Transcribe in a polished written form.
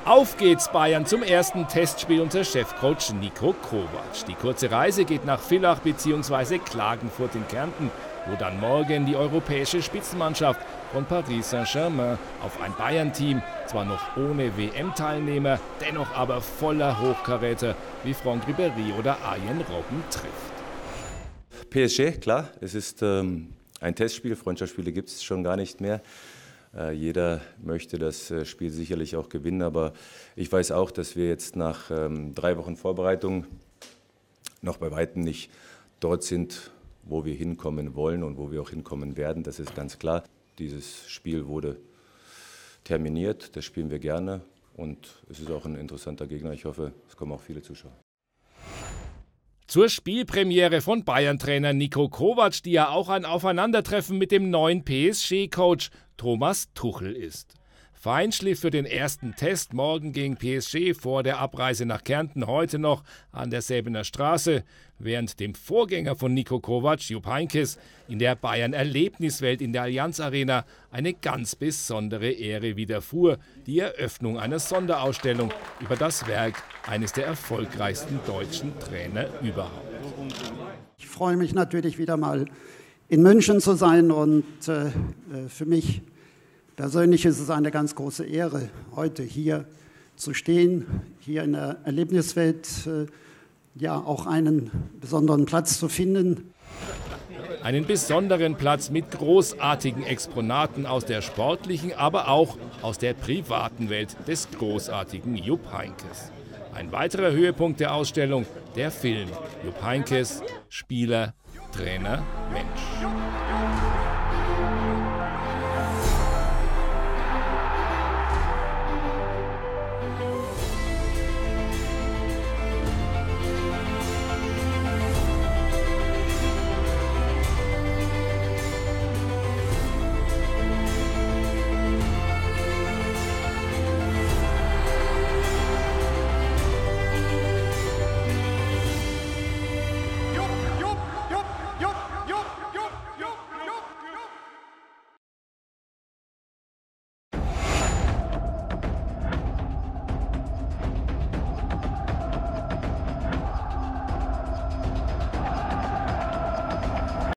Auf geht's Bayern zum ersten Testspiel unter Chefcoach Niko Kovac. Die kurze Reise geht nach Villach bzw. Klagenfurt in Kärnten, wo dann morgen die europäische Spitzenmannschaft von Paris Saint-Germain auf ein Bayern-Team, zwar noch ohne WM-Teilnehmer, dennoch aber voller Hochkaräter wie Franck Ribéry oder Arjen Robben trifft. PSG, klar, es ist ein Testspiel, Freundschaftsspiele gibt es schon gar nicht mehr. Jeder möchte das Spiel sicherlich auch gewinnen, aber ich weiß auch, dass wir jetzt nach 3 Wochen Vorbereitung noch bei weitem nicht dort sind, wo wir hinkommen wollen und wo wir auch hinkommen werden. Das ist ganz klar. Dieses Spiel wurde terminiert, das spielen wir gerne und es ist auch ein interessanter Gegner. Ich hoffe, es kommen auch viele Zuschauer. Zur Spielpremiere von Bayern-Trainer Niko Kovac, die ja auch ein Aufeinandertreffen mit dem neuen PSG-Coach Thomas Tuchel ist. Feinschliff für den ersten Test morgen gegen PSG vor der Abreise nach Kärnten, heute noch an der Säbener Straße, während dem Vorgänger von Niko Kovac, Jupp Heynckes, in der Bayern-Erlebniswelt in der Allianz Arena eine ganz besondere Ehre widerfuhr, die Eröffnung einer Sonderausstellung über das Werk eines der erfolgreichsten deutschen Trainer überhaupt. Ich freue mich natürlich wieder mal in München zu sein und für mich persönlich ist es eine ganz große Ehre, heute hier zu stehen, hier in der Erlebniswelt ja auch einen besonderen Platz zu finden. Einen besonderen Platz mit großartigen Exponaten aus der sportlichen, aber auch aus der privaten Welt des großartigen Jupp Heynckes. Ein weiterer Höhepunkt der Ausstellung, der Film Jupp Heynckes, Spieler, Trainer, Mensch.